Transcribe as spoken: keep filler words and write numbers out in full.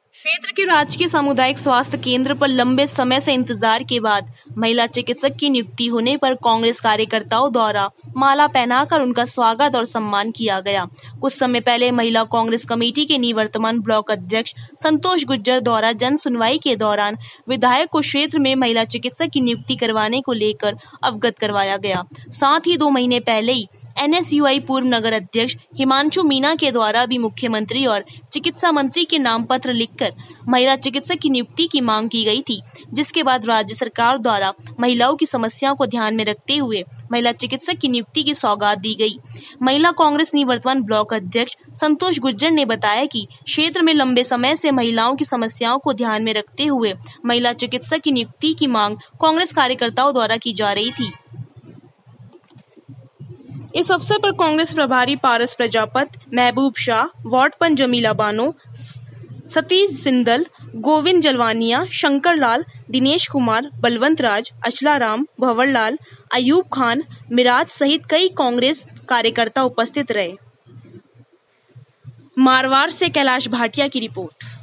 क्षेत्र के राजकीय सामुदायिक स्वास्थ्य केंद्र पर लंबे समय से इंतजार के बाद महिला चिकित्सक की नियुक्ति होने पर कांग्रेस कार्यकर्ताओं द्वारा माला पहनाकर उनका स्वागत और सम्मान किया गया। कुछ समय पहले महिला कांग्रेस कमेटी के निवर्तमान ब्लॉक अध्यक्ष संतोष गुर्जर द्वारा जन सुनवाई के दौरान विधायक को क्षेत्र में महिला चिकित्सक की नियुक्ति करवाने को लेकर अवगत करवाया गया। साथ ही दो महीने पहले ही एन एस यू आई पूर्व नगर अध्यक्ष हिमांशु मीणा के द्वारा भी मुख्यमंत्री और चिकित्सा मंत्री के नाम पत्र लिखकर महिला चिकित्सक की नियुक्ति की मांग की गई थी, जिसके बाद राज्य सरकार द्वारा महिलाओं की समस्याओं को ध्यान में रखते हुए महिला चिकित्सक की नियुक्ति की सौगात दी गई। महिला कांग्रेस निवर्तमान ब्लॉक अध्यक्ष संतोष गुर्जर ने बताया कि क्षेत्र में लंबे समय से महिलाओं की समस्याओं को ध्यान में रखते हुए महिला चिकित्सक की नियुक्ति की मांग कांग्रेस कार्यकर्ताओं द्वारा की जा रही थी। इस अवसर पर कांग्रेस प्रभारी पारस प्रजापत, महबूब शाह, वार्ड पंच जमीला बानो, सतीश सिंदल, गोविंद जलवानिया, शंकर लाल, दिनेश कुमार, बलवंत राज, अचला राम, भंवर लाल, अयूब खान, मिराज सहित कई कांग्रेस कार्यकर्ता उपस्थित रहे। मारवाड़ से कैलाश भाटिया की रिपोर्ट।